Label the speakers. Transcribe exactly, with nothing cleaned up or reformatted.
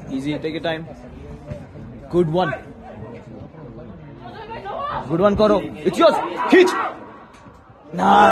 Speaker 1: Easy, take your time. Good one. Good one, Koro. It's yours. Hitch. Nah.